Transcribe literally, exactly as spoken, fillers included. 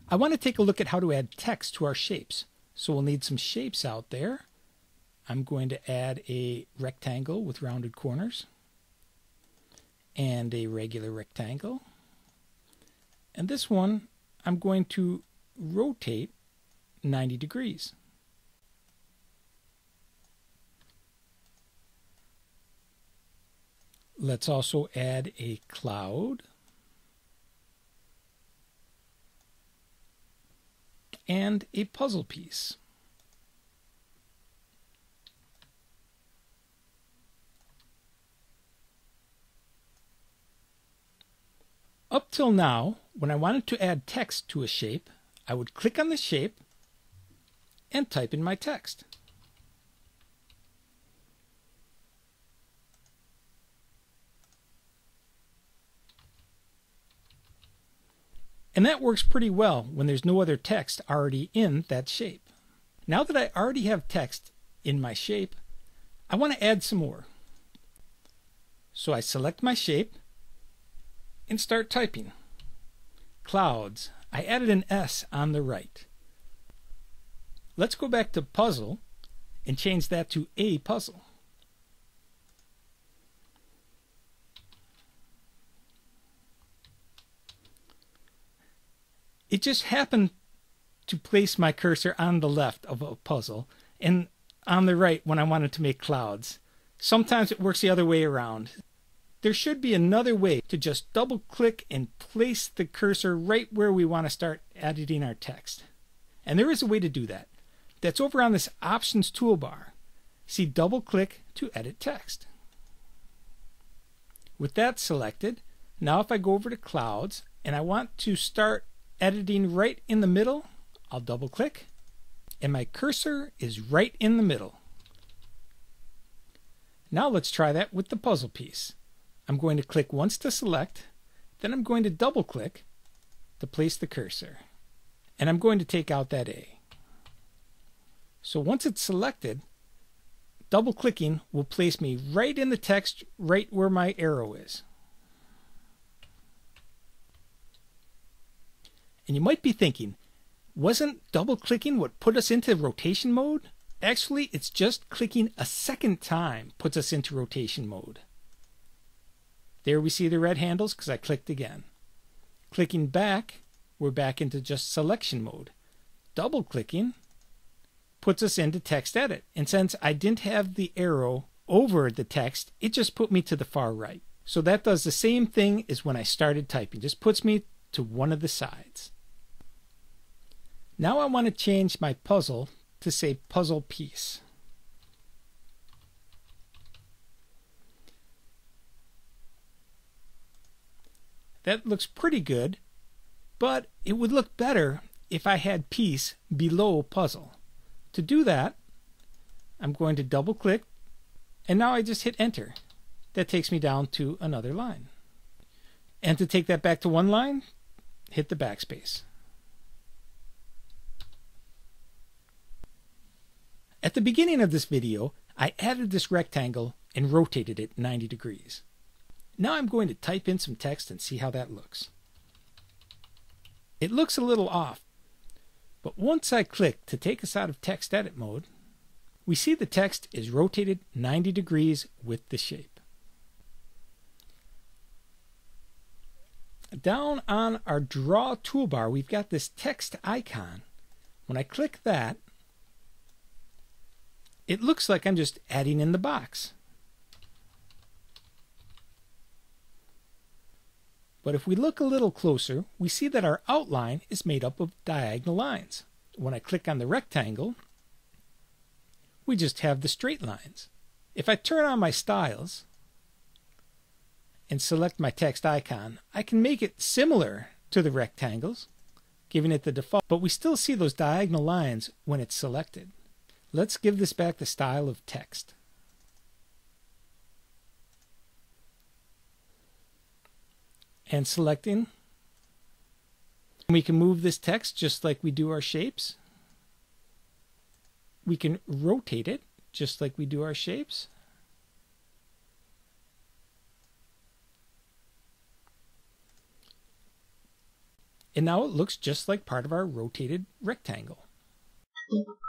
I want to take a look at how to add text to our shapes. So we'll need some shapes out there. I'm going to add a rectangle with rounded corners and a regular rectangle. And this one I'm going to rotate ninety degrees. Let's also add a cloud and a puzzle piece. Up till now, when I wanted to add text to a shape, I would click on the shape and type in my text. And that works pretty well when there's no other text already in that shape. Now that I already have text in my shape, I want to add some more. So I select my shape and start typing. Clouds. I added an S on the right. Let's go back to puzzle and change that to a puzzle. It just happened to place my cursor on the left of a puzzle and on the right when I wanted to make clouds. Sometimes it works the other way around. There should be another way to just double click and place the cursor right where we want to start editing our text. And there is a way to do that. That's over on this options toolbar. See double click to edit text. With that selected, now if I go over to clouds and I want to start editing right in the middle, I'll double click and my cursor is right in the middle. Now let's try that with the puzzle piece. I'm going to click once to select, then I'm going to double click to place the cursor, and I'm going to take out that A. So once it's selected, double clicking will place me right in the text, right where my arrow is. And you might be thinking, wasn't double clicking what put us into rotation mode? Actually, it's just clicking a second time puts us into rotation mode. There we see the red handles because I clicked again. Clicking back, we're back into just selection mode. Double clicking puts us into text edit. And since I didn't have the arrow over the text, it just put me to the far right. So that does the same thing as when I started typing, just puts me to one of the sides. Now I want to change my puzzle to say puzzle piece. That looks pretty good, but it would look better if I had piece below puzzle. To do that, I'm going to double click, and now I just hit enter. That takes me down to another line. And to take that back to one line, hit the backspace. At the beginning of this video, I added this rectangle and rotated it ninety degrees. Now I'm going to type in some text and see how that looks. It looks a little off, but once I click to take us out of text edit mode, we see the text is rotated ninety degrees with the shape. Down on our draw toolbar, we've got this text icon. When I click that, it looks like I'm just adding in the box. But if we look a little closer, we see that our outline is made up of diagonal lines. When I click on the rectangle, we just have the straight lines. If I turn on my styles and select my text icon, I can make it similar to the rectangles, giving it the default, but we still see those diagonal lines when it's selected. Let's give this back the style of text. And selecting, we can move this text just like we do our shapes. We can rotate it just like we do our shapes. And now it looks just like part of our rotated rectangle.